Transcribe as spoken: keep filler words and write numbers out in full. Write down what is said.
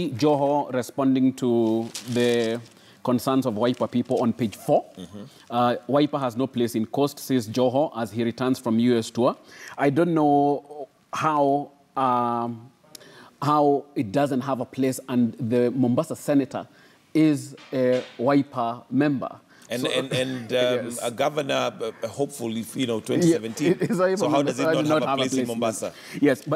see Joho responding to the concerns of Wiper people on page four. Mm-hmm. uh, Wiper has no place in Coast, says Joho, as he returns from U S tour. I don't know how um, how it doesn't have a place, and the Mombasa senator is a Wiper member. And, so, and, and um, yes. a governor, uh, hopefully, you know, twenty seventeen. Yeah, so how does it not, have, a, not have a place a place in Mombasa? Yes, but